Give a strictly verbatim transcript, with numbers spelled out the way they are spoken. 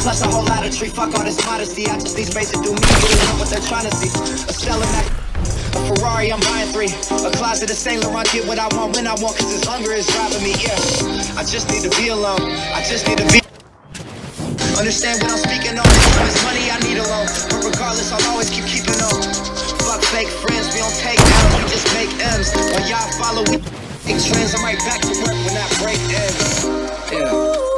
Plus a whole lot of tree, fuck all this modesty. I just need space to do me, getting up what they're trying to see. A selling that, a Ferrari, I'm buying three. A closet of Saint Laurent, get what I want when I want, cause this hunger is driving me, yeah. I just need to be alone, I just need to be. Understand what I'm speaking on, it's money I need alone. But regardless, I'll always keep keeping on. Fuck fake friends, we don't take L's, we just make M's. When y'all follow, we take trends, I'm right back to work when that break ends, yeah.